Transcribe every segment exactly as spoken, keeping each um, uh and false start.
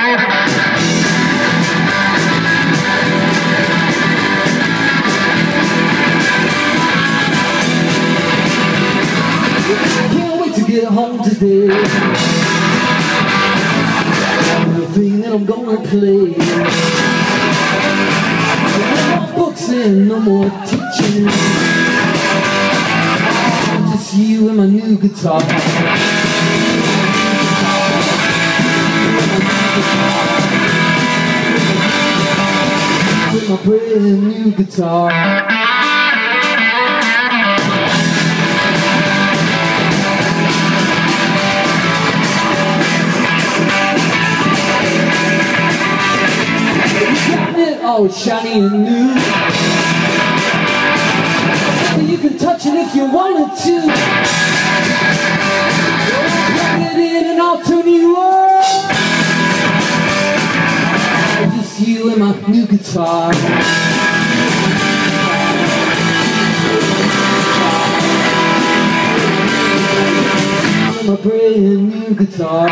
Get home today. The thing that I'm gonna play. No more books and no more teaching. Just you and my new guitar. With my brand new guitar. Oh, shiny and new. You can touch it if you wanted to. Plug it in and I'll turn you on. Just you and my new guitar. With my brand new guitar.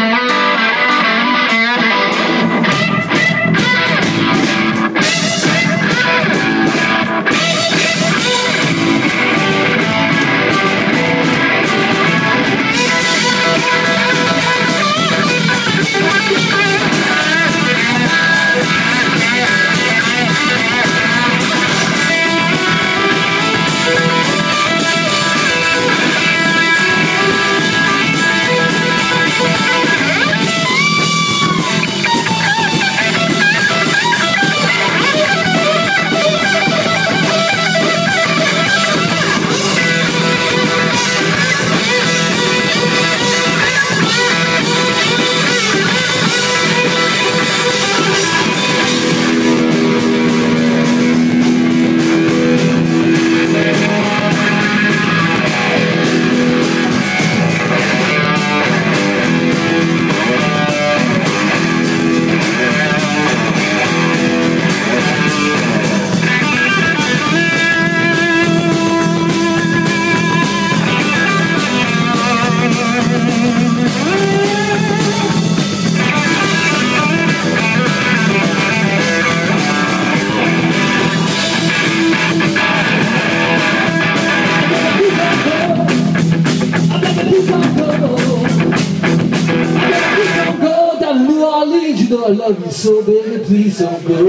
You know I love you so, baby, please don't go.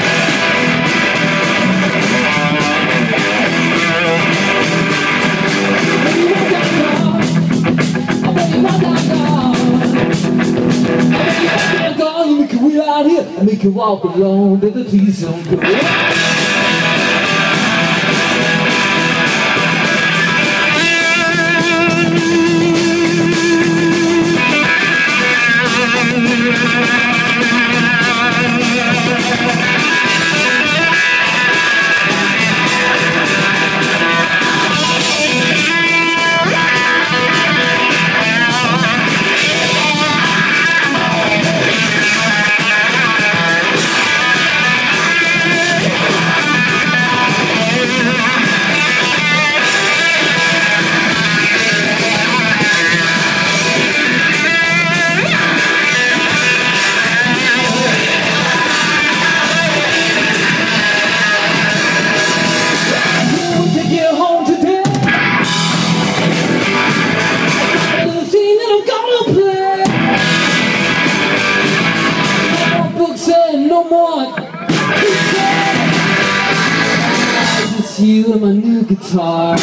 You make a wheel out here, I make you walk alone, baby, please don't go. You and my new guitar.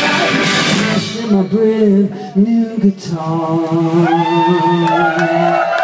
And my brand new guitar.